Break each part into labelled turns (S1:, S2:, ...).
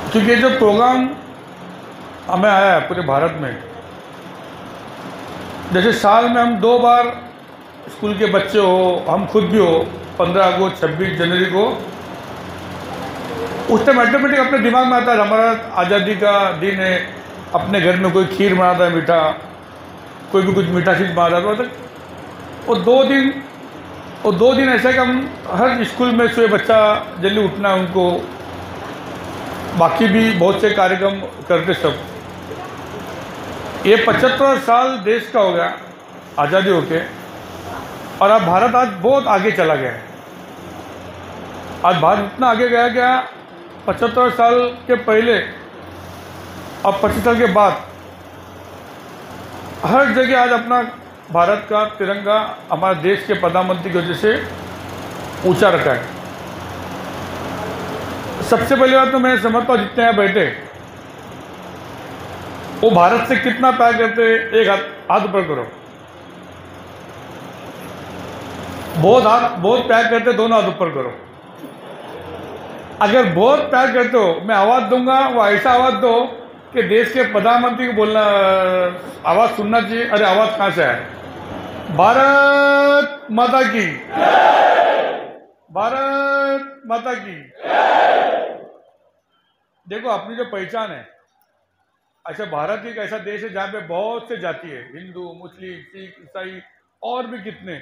S1: क्योंकि जो प्रोग्राम हमें आया है पूरे भारत में, जैसे साल में हम 2 बार स्कूल के बच्चे हो, हम खुद भी हो, 15 अगस्त 26 जनवरी को, उस टाइम ऑटोमेटिक अपने दिमाग में आता है हमारा आज़ादी का दिन है, अपने घर में कोई खीर बनाता है मीठा, कोई भी कुछ मीठा चीज़ बनाता है। और 2 दिन ऐसा है कि हम हर स्कूल में से बच्चा जल्दी उठना है उनको, बाकी भी बहुत से कार्यक्रम करते सब। ये 75 साल देश का हो गया आज़ादी होके, और अब भारत आज बहुत आगे चला गया है। आज भारत इतना आगे गया क्या 75 साल के पहले और 25 साल के बाद हर जगह आज अपना भारत का तिरंगा हमारे देश के प्रधानमंत्री की वजह से ऊंचा रखा है। सबसे पहली बात तो मैं समझता हूँ जितने यहाँ बैठे वो भारत से कितना प्यार करते, एक हाथ ऊपर करो। बहुत प्यार करते, दोनों हाथ ऊपर करो। अगर बहुत प्यार करते हो, मैं आवाज़ दूंगा, वो ऐसा आवाज़ दो कि देश के प्रधानमंत्री को बोलना, आवाज़ सुनना चाहिए। अरे आवाज़ कहाँ से आए? भारत माता की, भारत माता की। देखो अपनी जो पहचान है, अच्छा भारत एक ऐसा देश है जहाँ पे बहुत से जाति है, हिंदू, मुस्लिम, सिख, ईसाई और भी कितने।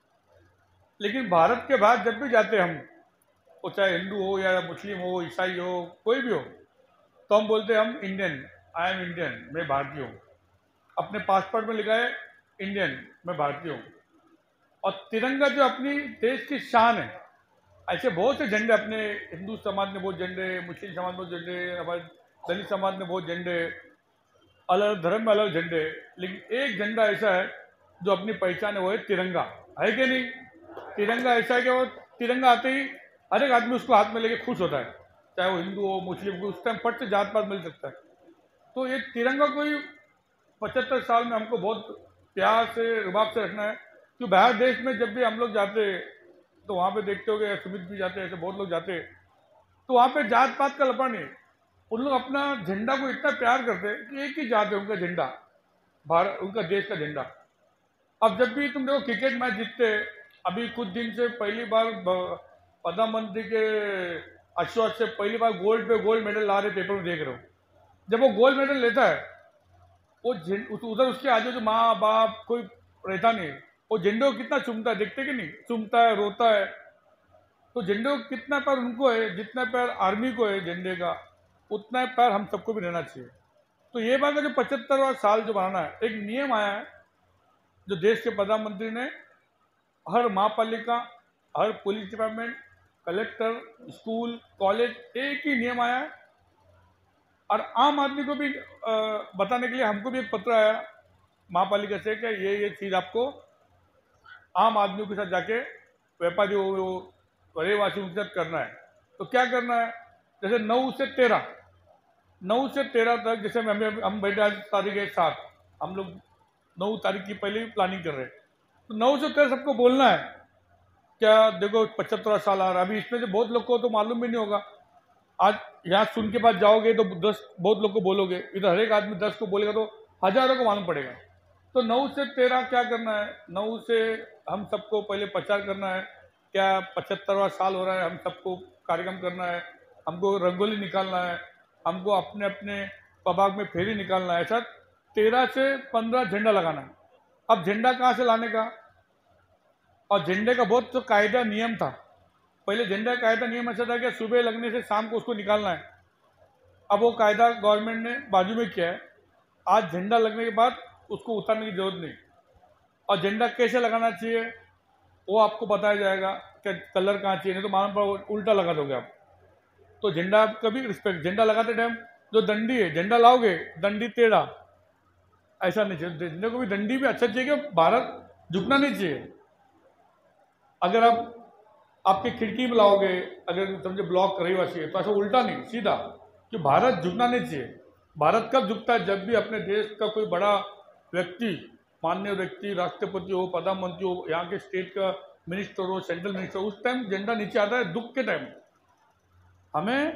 S1: लेकिन भारत के बाहर जब भी जाते हम, वो चाहे हिंदू हो या मुस्लिम हो, ईसाई हो, कोई भी हो, तो हम बोलते हैं हम इंडियन, आई एम इंडियन, मैं भारतीय हूँ। अपने पासपोर्ट में लिखा है इंडियन, मैं भारतीय हूँ। और तिरंगा जो अपनी देश की शान है, ऐसे बहुत से झंडे अपने हिंदू समाज में बहुत झंडे, मुस्लिम समाज में बहुत झंडे, हमारे दलित समाज में बहुत झंडे, अलग धर्म में अलग झंडे, लेकिन एक झंडा ऐसा है जो अपनी पहचान है, वो है तिरंगा। है कि नहीं? तिरंगा ऐसा है कि वो तिरंगा आते ही हर एक आदमी उसको हाथ में लेके खुश होता है, चाहे वो हिंदू हो, मुस्लिम हो, उस टाइम फट से जात पात मिल सकता है। तो ये तिरंगा कोई 75 साल में हमको बहुत प्यार से, रुबाब से रखना है। क्योंकि बाहर देश में जब भी हम लोग जाते तो वहाँ पे देखते हो कि सुमित भी जाते, ऐसे बहुत लोग जाते, तो वहाँ पे जात पात का लफड़ा नहीं। उन लोग अपना झंडा को इतना प्यार करते कि एक ही जात है उनका झंडा, भारत, उनका देश का झंडा। अब जब भी तुम देखो क्रिकेट मैच जीतते, अभी कुछ दिन से पहली बार प्रधानमंत्री के आशीर्वाद से पहली बार गोल्ड पे गोल्ड मेडल ला रहे, पेपर में देख रहे हो। जब वो गोल्ड मेडल लेता है, वो उधर उसके आगे जो माँ बाप कोई रहता नहीं, वो झंडे को कितना चूमता है, देखते कि नहीं? चूमता है, रोता है। तो झंडे को कितना प्यार उनको है, जितना प्यार आर्मी को है झंडे का, उतना प्यार हम सबको भी रहना चाहिए। तो ये बात का जो 75वां साल जो मनाना है, एक नियम आया है जो देश के प्रधानमंत्री ने, हर महापालिका, हर police department, collector, school, college, एक ही नियम आया है। और आम आदमी को भी बताने के लिए हमको भी एक पत्र आया महापालिका से कि ये चीज़ आपको आम आदमियों के साथ जाके, व्यापारियों, रहवासियों के साथ करना है। तो क्या करना है? जैसे 9 से 13 तक, जैसे हम बैठे आज तारीख है 7, हम लोग 9 तारीख की पहले ही प्लानिंग कर रहे हैं। तो 9 से 13 सबको बोलना है क्या, देखो 75वां साल आ रहा है। अभी इसमें से बहुत लोग को तो मालूम भी नहीं होगा। आज यहाँ सुन के पास जाओगे तो 10 बहुत लोग को बोलोगे, इधर हर एक आदमी 10 को बोलेगा तो हजारों को मालूम पड़ेगा। तो 9 से 13 क्या करना है? 9 से हम सबको पहले प्रचार करना है, क्या 75वां साल हो रहा है, हम सबको कार्यक्रम करना है, हमको रंगोली निकालना है, हमको अपने अपने प्रभाग में फेरी निकालना है। ऐसा 13 से 15 झंडा लगाना है। अब झंडा कहाँ से लाने का? और झंडे का बहुत तो कायदा नियम था। पहले झंडा का कायदा नियम ऐसा था कि सुबह लगने से शाम को उसको निकालना है। अब वो कायदा गवर्नमेंट ने बाजू में किया है, आज झंडा लगने के बाद उसको उतारने की जरूरत नहीं। और झंडा कैसे लगाना चाहिए वो आपको बताया जाएगा कि कलर कहाँ चाहिए, नहीं तो मालूम पड़ा उल्टा लगा दोगे आप। तो झंडा कभी रिस्पेक्ट, झंडा लगाते टाइम जो दंडी है, झंडा लाओगे दंडी टेढ़ा, ऐसा नहीं चाहिए। झंडे को भी दंडी भी अच्छा चाहिए कि भारत झुकना नहीं चाहिए। अगर आप आपके खिड़की में लाओगे, अगर समझे ब्लॉक रहवासी है, तो ऐसा उल्टा नहीं, सीधा, कि भारत झुकना नहीं चाहिए। भारत कब झुकता है? जब भी अपने देश का कोई बड़ा व्यक्ति, माननीय व्यक्ति, राष्ट्रपति हो, प्रधानमंत्री हो, यहाँ के स्टेट का मिनिस्टर हो, सेंट्रल मिनिस्टर हो, उस टाइम झंडा नीचे आता है दुख के टाइम। हमें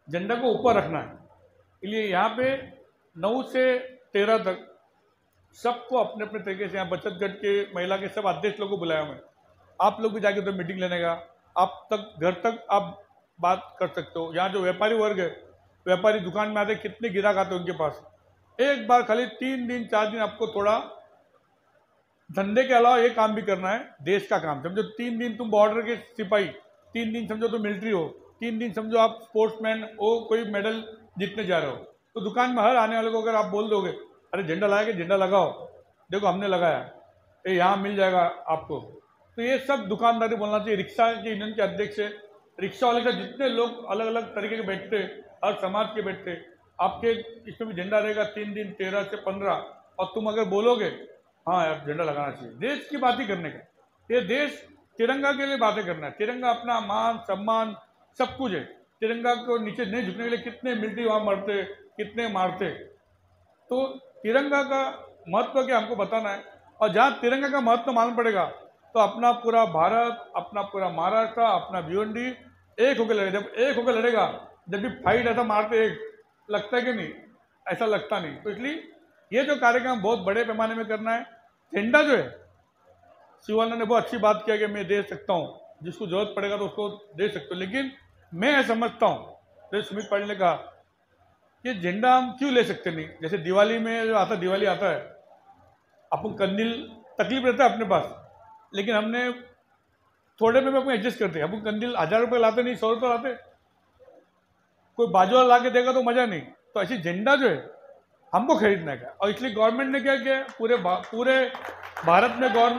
S1: झंडा को ऊपर रखना है। इसलिए यहाँ पे 9 से 13 तक सबको अपने अपने तरीके से, यहाँ बचत गट के, महिला के सब अध्यक्ष लोगों को बुलाया मैं। आप लोग भी जाके उधर मीटिंग लेने का, आप तक घर तक आप बात कर सकते हो। यहाँ जो व्यापारी वर्ग है, व्यापारी दुकान में आते, कितने गिराक आते हैं उनके पास, एक बार खाली 3 दिन 4 दिन आपको थोड़ा धंधे के अलावा ये काम भी करना है, देश का काम। समझो 3 दिन तुम बॉर्डर के सिपाही, 3 दिन समझो तुम मिलिट्री हो, 3 दिन समझो आप स्पोर्ट्समैन हो, कोई मेडल जीतने जा रहे हो, तो दुकान में हर आने वाले को अगर आप बोल दोगे अरे झंडा लाया कि झंडा लगाओ, देखो हमने लगाया, ये यहाँ मिल जाएगा आपको, तो ये सब दुकानदारी बोलना चाहिए। रिक्शा के यूनियन के अध्यक्ष है, रिक्शा वाले का जितने लोग अलग अलग तरीके के बैठते, हर समाज के बैठते, आपके इसमें भी झंडा रहेगा 3 दिन 13 से 15, और तुम अगर बोलोगे हाँ यार झंडा लगाना चाहिए, देश की बात ही करने का, ये देश तिरंगा के लिए बातें करना है। तिरंगा अपना मान सम्मान सब कुछ है, तिरंगा को नीचे नहीं झुकने के लिए कितने मिलिट्री वहां मरते, कितने मारते, तो तिरंगा का महत्व क्या हमको बताना है। और जहाँ तिरंगा का महत्व मालूम पड़ेगा तो अपना पूरा भारत, अपना पूरा महाराष्ट्र, अपना भिवंडी एक होकर लड़े। जब एक होकर लड़ेगा, जब भी फाइट ऐसा मारते एक, लगता है कि नहीं, ऐसा लगता नहीं। तो इसलिए ये जो कार्यक्रम बहुत बड़े पैमाने में करना है। झंडा जो है, शिवानंद ने बहुत अच्छी बात किया कि मैं दे सकता हूँ, जिसको जरूरत पड़ेगा तो उसको दे सकते हो, लेकिन मैं समझता हूँ, जैसे सुमित पाटिल ने कहा कि झंडा हम क्यों ले सकते नहीं। जैसे दिवाली में जो आता, दिवाली आता है, अपन कंदील तकलीफ रहता है अपने पास, लेकिन हमने थोड़े में अपन एडजस्ट करते हैं। अपन कंदील 1000 रुपये लाते नहीं, 100 रुपये लाते, कोई बाजू वाला ला के देगा तो मजा नहीं। तो ऐसी झंडा जो है हमको खरीदना है। और इसलिए गवर्नमेंट ने क्या किया, पूरे भारत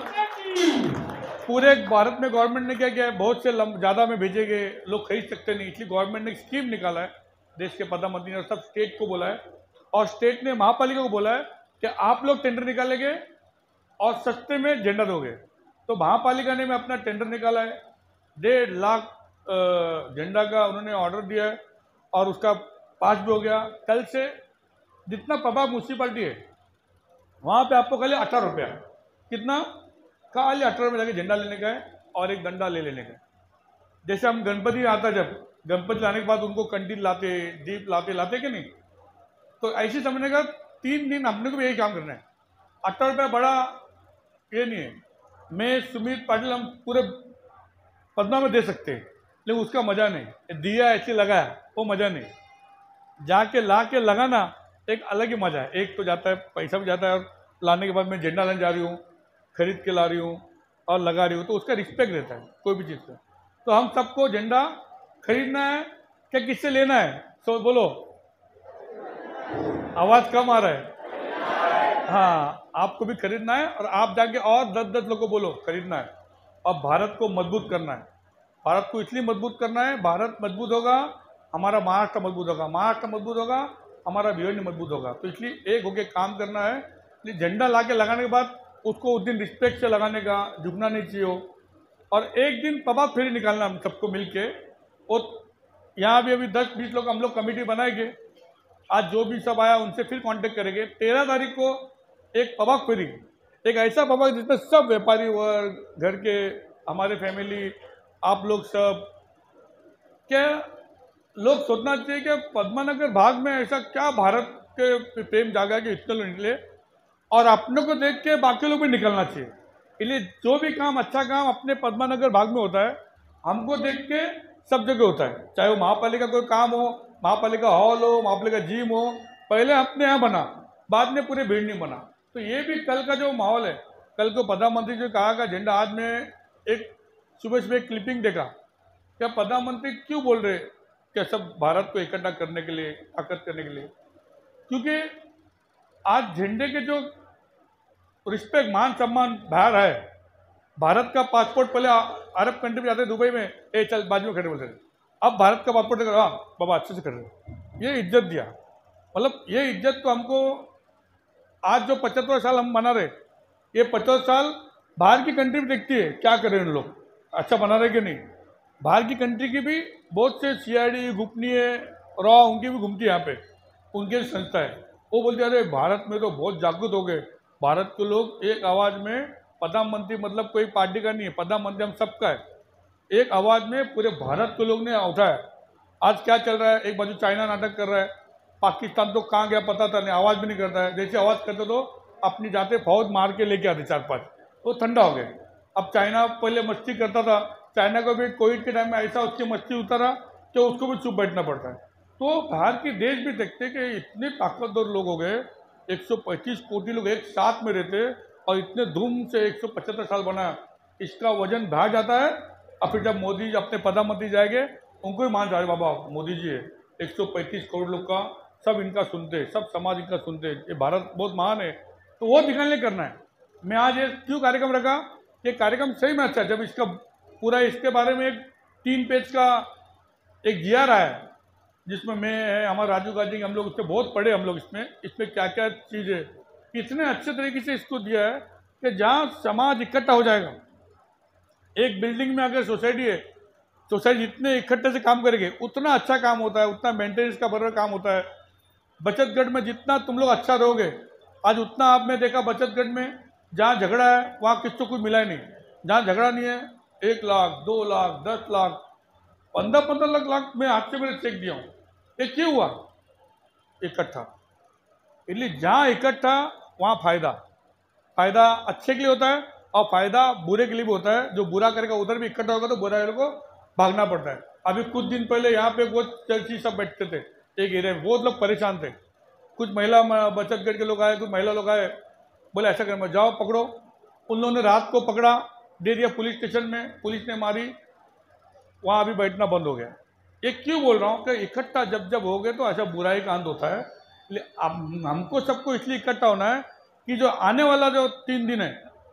S1: में गवर्नमेंट ने क्या किया है, बहुत से ज़्यादा में भेजे गए, लोग खरीद सकते नहीं, इसलिए गवर्नमेंट ने एक स्कीम निकाला है। देश के प्रधानमंत्री ने सब स्टेट को बोला है, और स्टेट ने महापालिका को बोला है कि आप लोग टेंडर निकालेंगे और सस्ते में झंडा दोगे। तो महापालिका ने में अपना टेंडर निकाला है, 1.5 लाख झंडा का उन्होंने ऑर्डर दिया है, और उसका पास भी हो गया। कल से जितना प्रभाव म्यूनसिपालिटी है वहाँ पे आपको खाली 18 रुपया, कितना, खाली 18 रुपये जाके झंडा लेने का है और एक डंडा ले लेने का है। जैसे हम गणपति आता, जब गणपति लाने के बाद उनको कंडील लाते, दीप लाते कि नहीं, तो ऐसे समझने का 3 दिन अपने को भी यही काम करना है। 18 रुपया बड़ा ये नहीं है। मैं सुमित पाटिल हम पूरे पदमा में दे सकते हैं, लेकिन उसका मजा नहीं। दिया ऐसे लगाया वो मजा नहीं, जाके ला के लगाना एक अलग ही मजा है। एक तो जाता है, पैसा भी जाता है, और लाने के बाद मैं झंडा लेने जा रही हूँ, खरीद के ला रही हूँ और लगा रही हूँ, तो उसका रिस्पेक्ट रहता है कोई भी चीज़ का। तो हम सबको झंडा खरीदना है क्या, किससे लेना है? सो बोलो, आवाज कम आ रहा है। हाँ, आपको भी खरीदना है, और आप जाके और 10-10 लोगों को बोलो खरीदना है। और भारत को मजबूत करना है। भारत को इसलिए मजबूत करना है, भारत मजबूत होगा, हमारा महाराष्ट्र मजबूत होगा, महाराष्ट्र मजबूत होगा, हमारा भिवंडी मजबूत होगा। तो इसलिए एक होके काम करना है। इसलिए झंडा ला के लगाने के बाद उसको उस दिन रिस्पेक्ट से लगाने का, झुकना नहीं चाहिए। और एक दिन प्रभात फेरी निकालना हम सबको मिलके। और यहाँ भी अभी 10-20 लोग हम लोग कमेटी बनाएंगे। आज जो भी सब आया उनसे फिर कांटेक्ट करेंगे। 13 तारीख को एक प्रभात फेरी, एक ऐसा प्रभात जिसमें सब व्यापारी वर्ग, घर के हमारे फैमिली, आप लोग सब, क्या लोग सोचना चाहिए कि पद्मानगर भाग में ऐसा क्या भारत के प्रेम जागा कि इतने लोग निकले, और अपने को देख के बाकी लोग भी निकलना चाहिए। इसलिए जो भी काम, अच्छा काम अपने पद्मानगर भाग में होता है, हमको देख के सब जगह होता है। चाहे वो महापालिका कोई काम हो, महापालिका हॉल हो, महापालिका जिम हो, पहले अपने यहाँ बना, बाद में पूरे भीड़ नहीं बना। तो ये भी कल का जो माहौल है, कल को प्रधानमंत्री जो कहा का झंडा, आज में एक सुबह एक क्लिपिंग देखा, क्या प्रधानमंत्री क्यों बोल रहे क्या सब भारत को इकट्ठा करने के लिए, ताकत करने के लिए, क्योंकि आज झंडे के जो रिस्पेक्ट, मान सम्मान बाहर है। भारत का पासपोर्ट पहले अरब कंट्री में जाते, दुबई में, ए चल बाजू में खड़े बोलते थे, अब भारत का पासपोर्ट देकर हाँ बाबा अच्छे से कर रहे, ये इज्जत दिया। मतलब ये इज्जत तो हमको, आज जो 75 साल हम मना रहे, ये 50 साल बाहर की कंट्री में देखती है क्या कर रहे हैं लोग, अच्छा बना रहे कि नहीं। बाहर की कंट्री की भी बहुत से सीआईडी, गोपनीय, रॉ, उनकी भी घूमती है यहाँ पे, उनकी संस्था है। वो बोलते अरे भारत में तो बहुत जागरूक हो गए, भारत के लोग एक आवाज़ में, प्रधानमंत्री मतलब कोई पार्टी का नहीं है, प्रधानमंत्री हम सबका है, एक आवाज़ में पूरे भारत के लोग ने उठाया। आज क्या चल रहा है, एक बाजू चाइना नाटक कर रहा है, पाकिस्तान तो कहाँ गया पता था नहीं, आवाज़ भी नहीं करता है, जैसे आवाज़ करते तो अपनी जाते फौज मार के लेके आते 4-5, तो ठंडा हो गए। अब चाइना पहले मस्ती करता था, चाइना को भी कोविड के टाइम में ऐसा उसकी मस्ती उतारा कि उसको भी चुप बैठना पड़ता है। तो बाहर के देश भी देखते कि इतने ताकतवर लोग हो गए, 125 कोटि लोग एक साथ में रहते और इतने धूम से 175 साल बना, इसका वजन बढ़ जाता है। और फिर जब मोदी जी अपने प्रधानमंत्री जाएंगे, उनको ही मान जाए बाबा मोदी जी है, 135 करोड़ लोग का सब इनका सुनते, सब समाज इनका सुनते, ये भारत बहुत महान है। तो वो दिखाने करना है। मैं आज ये क्यों कार्यक्रम रखा, ये कार्यक्रम सही में अच्छा है। जब इसका पूरा इसके बारे में एक 3 पेज का एक GR आया है, जिसमें मैं है, हमारे राजू गांधी, हम लोग उससे बहुत पढ़े, हम लोग इसमें क्या क्या चीज़ है, इतने अच्छे तरीके से इसको दिया है कि जहाँ समाज इकट्ठा हो जाएगा। एक बिल्डिंग में अगर सोसाइटी है, सोसाइटी जितने इकट्ठे से काम करेंगे उतना अच्छा काम होता है, उतना मेंटेनेंस का बराबर काम होता है। बचत गढ़ में जितना तुम लोग अच्छा रहोगे, आज उतना आपने देखा बचत गढ़ में जहाँ झगड़ा है वहाँ किसको कुछ मिला ही नहीं, जहाँ झगड़ा नहीं है 1 लाख 2 लाख 10 लाख 15 लाख में हाथ से मैंने चेक दिया हूँ। ये क्यों हुआ, इकट्ठा। इसलिए जहाँ इकट्ठा वहाँ फायदा अच्छे के लिए होता है और फायदा बुरे के लिए भी होता है। जो बुरा करेगा उधर भी इकट्ठा होगा तो बुरा वाले को भागना पड़ता है। अभी कुछ दिन पहले यहाँ पे वो चर्ची सब बैठते थे एक एरिया में, बहुत लोग परेशान थे। कुछ महिला बचत गढ़ के लोग आए, कुछ महिला लोग आए, बोले ऐसा कर, जाओ पकड़ो। उन लोगों ने रात को पकड़ा, दे दिया पुलिस स्टेशन में, पुलिस ने मारी, वहाँ अभी बैठना बंद हो गया। ये क्यों बोल रहा हूँ कि इकट्ठा जब हो गए तो ऐसा बुराई का अंत होता है। अब हमको सबको इसलिए इकट्ठा होना है कि जो आने वाला जो 3 दिन है,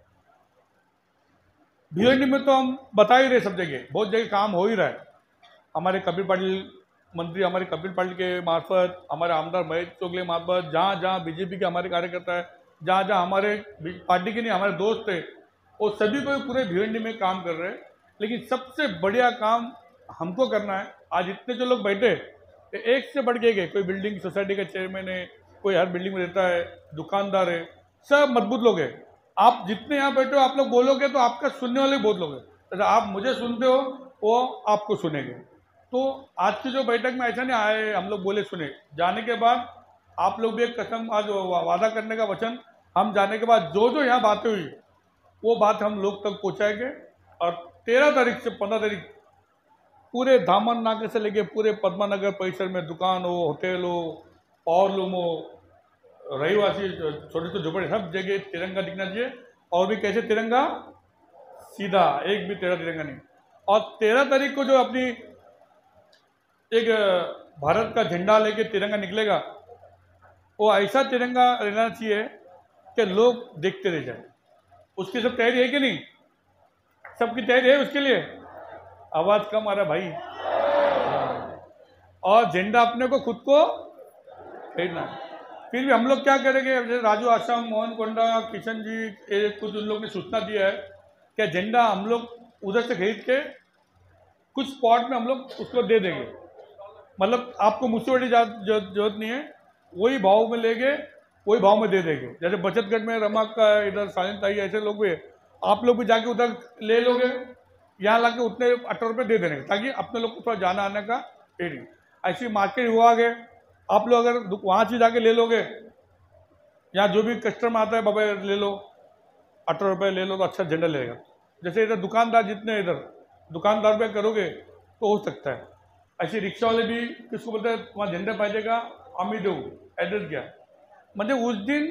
S1: भिवंडी में तो हम बता ही रहे, सब जगह बहुत जगह काम हो ही रहा है। हमारे कपिल पाटिल मंत्री, हमारे कपिल पाटिल के मार्फत, हमारे आमदार महेश चोगले मार्फत, जहाँ जहाँ बीजेपी के हमारे कार्यकर्ता है, जहाँ जहाँ हमारे पार्टी के नहीं हमारे दोस्त थे, वो सभी को पूरे भिवंडी में काम कर रहे हैं। लेकिन सबसे बढ़िया काम हमको करना है। आज इतने जो लोग बैठे, एक से बढ़ के गए, कोई बिल्डिंग सोसाइटी का चेयरमैन है, कोई हर बिल्डिंग में रहता है, दुकानदार है, सब मजबूत लोग हैं। आप जितने यहाँ बैठे हो, आप लोग बोलोगे तो आपका सुनने वाले बहुत लोग हैं। जैसे आप मुझे सुनते हो, वो आपको सुनेंगे। तो आज की जो बैठक में ऐसा नहीं आए हम लोग बोले सुने, जाने के बाद आप लोग भी एक कसम, आज वादा करने का वचन, हम जाने के बाद जो जो यहाँ बातें हुई वो बात हम लोग तक पहुँचाएंगे। और 13 तारीख से 15 तारीख पूरे धामन नाके से लेके पूरे पद्मानगर परिसर में दुकान हो, होटल हो, पावर लूम हो, रहीवासी छोटे छोटे झोपड़े, सब जगह तिरंगा दिखना चाहिए। और भी कैसे तिरंगा, सीधा, एक भी तेरा तिरंगा नहीं। और 13 तारीख को जो अपनी एक भारत का झंडा लेके तिरंगा निकलेगा, वो ऐसा तिरंगा रहना चाहिए कि लोग देखते रह जाए। उसकी सब तैयारी है कि नहीं, सबकी तैयारी है उसके लिए? आवाज कम आ रहा भाई। और झंडा अपने को खुद को खरीदना है। फिर भी हम लोग क्या करेंगे, जैसे राजू आश्रम, मोहन कोंडा, किशन जी, कुछ उन लोग ने सूचना दिया है कि झंडा हम लोग उधर से खरीद के कुछ स्पॉट में हम लोग उसको दे देंगे। मतलब आपको मुझसे बड़ी जरूरत नहीं है, वही भाव में लेंगे, वही भाव में दे देंगे। जैसे बचतगढ़ में रमक का, इधर साइंस आई, ऐसे लोग भी, आप लोग भी जाके उधर ले लोगे, यहाँ ला के उतने 18 रुपये दे देंगे, ताकि अपने लोग को थोड़ा जाना आने का नहीं। ऐसी मार्केट हुआ गए, आप लोग अगर वहाँ से जाके ले लोगे, यहाँ जो भी कस्टमर आता है बाबा ले लो, 18 रुपये ले लो, तो अच्छा झंडा लेगा। जैसे इधर दुकानदार जितने इधर दुकानदार पे करोगे तो हो सकता है। ऐसे रिक्शा वाले भी किसको बोलते हैं, वहाँ झंडा पाइएगा, अमी दो एड्रेस क्या, मतलब उस दिन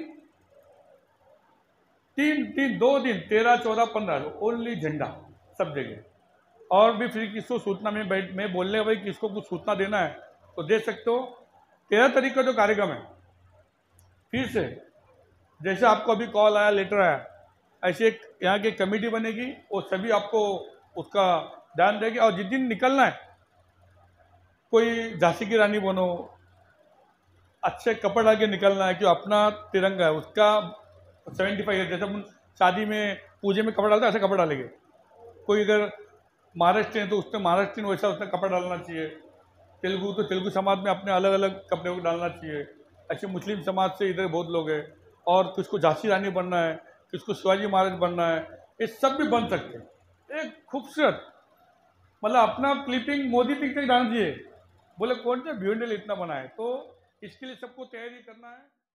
S1: 2 दिन 13, 14, 15 ओनली झंडा सब जगह। और भी फिर किसको सूचना में बोलने भाई किसको कुछ सूचना देना है तो दे सकते हो। 13 तारीख का जो कार्यक्रम है, फिर से जैसे आपको अभी कॉल आया, लेटर आया, ऐसे एक यहाँ की कमेटी बनेगी, वो सभी आपको उसका ध्यान देगी। और जिस दिन निकलना है, कोई झांसी की रानी बनो, अच्छे कपड़े डाल के निकलना है, क्यों अपना तिरंगा है, उसका 75 है। जैसे हम शादी में पूजे में कपड़ा डालते हैं, ऐसे कपड़ा डालेंगे। कोई अगर महाराष्ट्र है तो उसमें महाराष्ट्र वैसा उसने कपड़ा डालना चाहिए। तेलुगु तो तेलुगु समाज में अपने अलग अलग कपड़े को डालना चाहिए। ऐसे मुस्लिम समाज से इधर बहुत लोग हैं, और किसको झांसी रानी बनना है, किसको शिवाजी महाराज बनना है, ये सब भी बन सकते हैं। एक खूबसूरत, मतलब अपना क्लिपिंग मोदी पिक तक डालना चाहिए, बोले कौन सा भिवंडी इतना बना है, तो इसके लिए सबको तैयारी करना है।